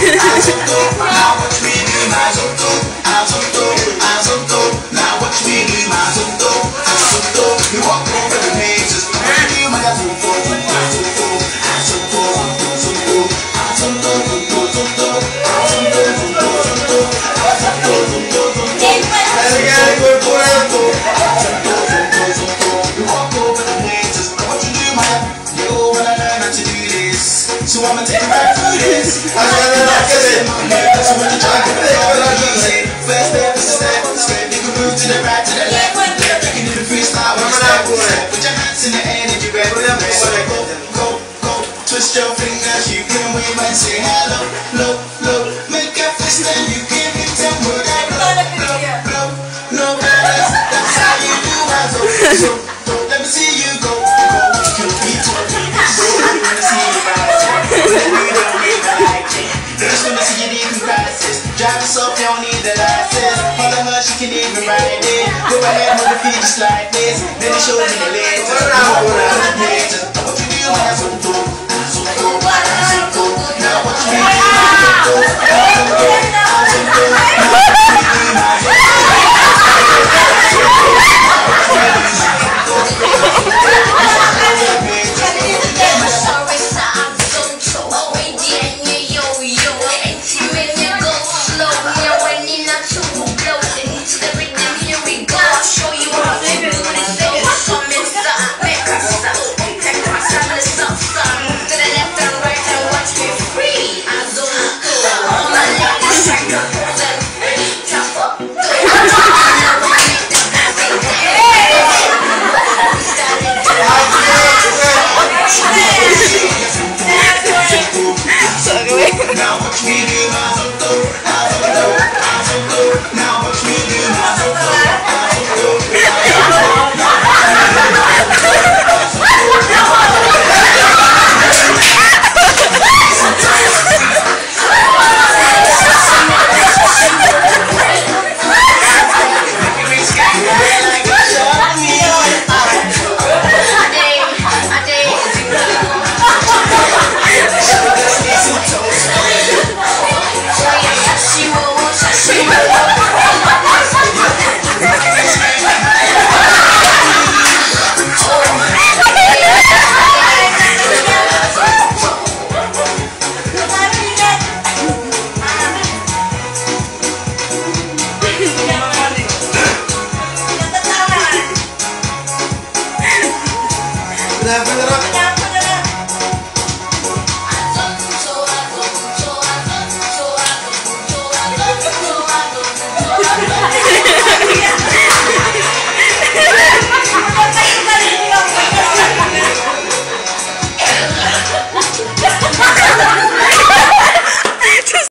Now watch me do my zonto. Now watch me do my zonto. You walk over the mazes. You my zonto. So I'ma take it back through this. I gotta knock it in. So when you try to play, what I easy. First step is a step. You can move to the right, to the left. You can do the freestyle with step. Put your hands in the air and you ready. So go. Twist your fingers, you can wave and say hello, low. Make a fist and you can hit them with that blow. No balance, that's how you do it. So let me see you go. You'll be twerking. I wanna see you ride. You don't even like it. They just wanna see you need some practice. Drive yourself, you don't need the license. Follow her, she can even ride it. Go ahead, move the feet just like this. Then they show me the legs.